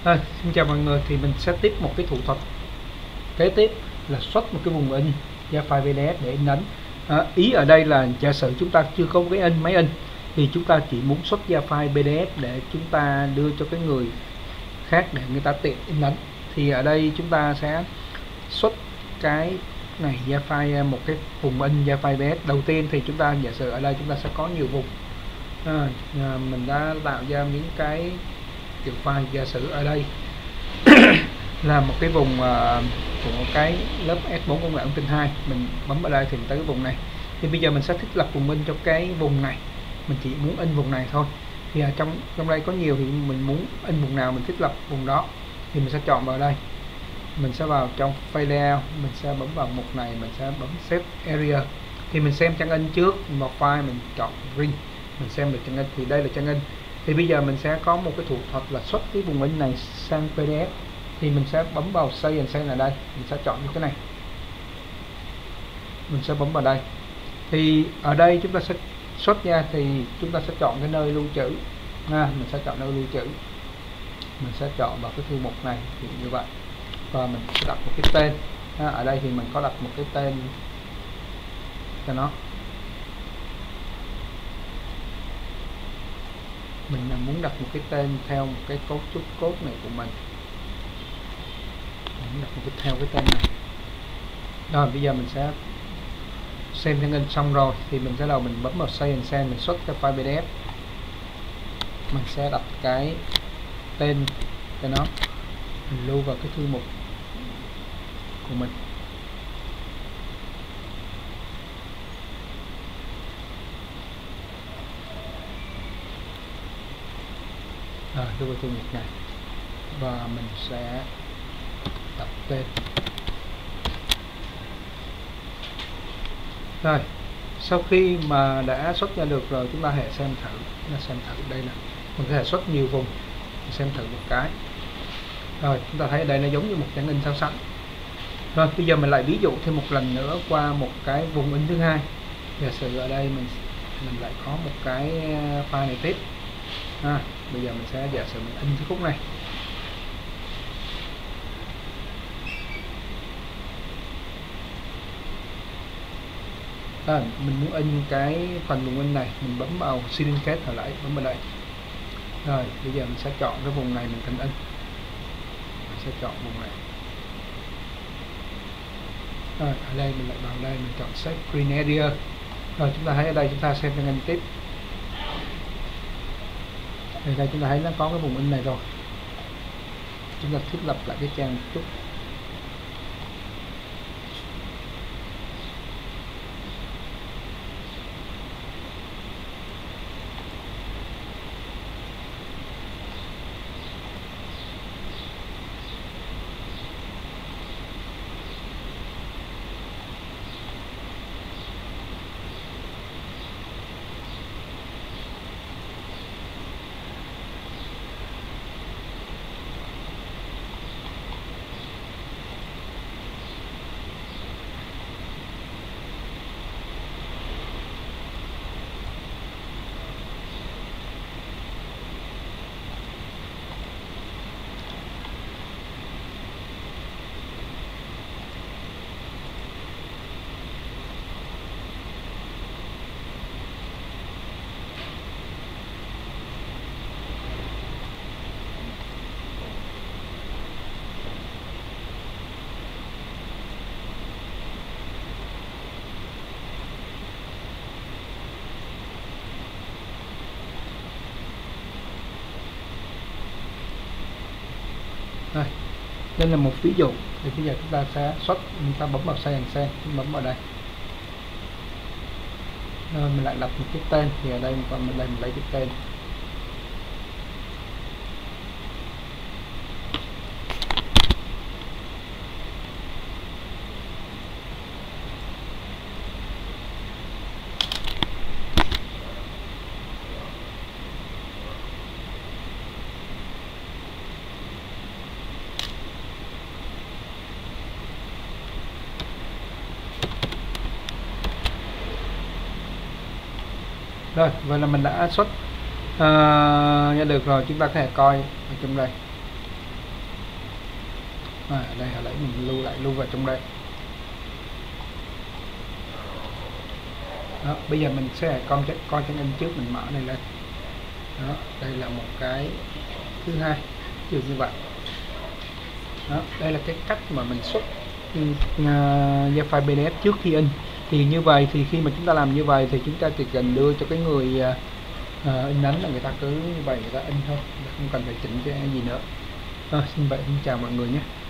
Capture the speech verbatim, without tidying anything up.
À, xin chào mọi người, thì mình sẽ tiếp một cái thủ thuật kế tiếp là xuất một cái vùng in ra file pê đê ép để in ấn. À, ý ở đây là giả sử chúng ta chưa có cái in máy in thì chúng ta chỉ muốn xuất ra file pê đê ép để chúng ta đưa cho cái người khác để người ta tiện in ấn. Thì ở đây chúng ta sẽ xuất cái này ra file một cái vùng in ra file pê đê ép. Đầu tiên thì chúng ta giả sử ở đây chúng ta sẽ có nhiều vùng. À, mình đã tạo ra những cái kiểu file, giả sử ở đây là một cái vùng uh, của cái lớp S bốn công nghệ thông tin hai, mình bấm vào đây thì tới cái vùng này. Thì bây giờ mình sẽ thiết lập vùng in cho cái vùng này, mình chỉ muốn in vùng này thôi. Thì ở trong trong đây có nhiều thì mình muốn in vùng nào mình thiết lập vùng đó, thì mình sẽ chọn vào đây, mình sẽ vào trong file layout, mình sẽ bấm vào mục này, mình sẽ bấm save area. Thì mình xem trang in trước, vào file mình chọn ring, mình xem được trang in, thì đây là trang in. Thì bây giờ mình sẽ có một cái thủ thuật là xuất cái vùng in này sang pê đê ép. Thì mình sẽ bấm vào Save and Send ở đây, mình sẽ chọn cái này, mình sẽ bấm vào đây. Thì ở đây chúng ta sẽ xuất ra, thì chúng ta sẽ chọn cái nơi lưu trữ, à, mình sẽ chọn nơi lưu trữ, mình sẽ chọn vào cái thư mục này thì như vậy, và mình sẽ đặt một cái tên. À, ở đây thì mình có đặt một cái tên cho nó, mình là muốn đặt một cái tên theo một cái cấu trúc code này của mình, mình đặt một cái theo cái tên này. Rồi bây giờ mình sẽ xem trang in xong rồi thì mình sẽ đầu mình bấm vào Save and Send, mình xuất cái file pê đê ép, mình sẽ đặt cái tên cho nó, mình lưu vào cái thư mục của mình. Rồi, lưu vào thư mục này và mình sẽ đặt tên. Rồi sau khi mà đã xuất ra được rồi, chúng ta hãy xem thử, là xem thử đây là mình có thể xuất nhiều vùng, mình xem thử một cái. Rồi chúng ta thấy ở đây nó giống như một trang in sao sẵn. Rồi bây giờ mình lại ví dụ thêm một lần nữa qua một cái vùng in thứ hai. Giả sử ở đây mình mình lại có một cái file này tiếp. À, bây giờ mình sẽ giả sử mình in cái khúc này. À, mình muốn in cái phần vùng in này, mình bấm vào Syncate hồi nãy, bấm vào đây. Rồi bây giờ mình sẽ chọn cái vùng này mình cần in, mình sẽ chọn vùng này. Rồi ở đây mình lại vào đây, mình chọn Save Green Area. Rồi chúng ta thấy ở đây chúng ta xem trang in tiếp. Ở đây chúng ta thấy nó có cái vùng in này rồi. Chúng ta thiết lập lại cái trang một chút. Đây, đây là một ví dụ. Thì bây giờ chúng ta sẽ xuất, chúng ta bấm vào Save and Send, bấm vào đây. Rồi mình lại đặt một cái tên, thì ở đây mình còn mình lấy mình lấy cái tên. Rồi, vậy là mình đã xuất uh, ra được rồi, chúng ta có thể coi ở trong đây. à, đây hồi nãy mình lưu lại lưu vào trong đây. Đó, bây giờ mình sẽ con coi chân in trước, mình mở này lên. Đó, đây là một cái thứ hai, ví dụ như vậy. Đó, đây là cái cách mà mình xuất uh, ra file pê đê ép trước khi in. Thì như vậy thì khi mà chúng ta làm như vậy thì chúng ta chỉ cần đưa cho cái người uh, uh, in ấn là người ta cứ như vậy người ta in thôi, không cần phải chỉnh cái gì nữa. À, xin vậy xin chào mọi người nhé.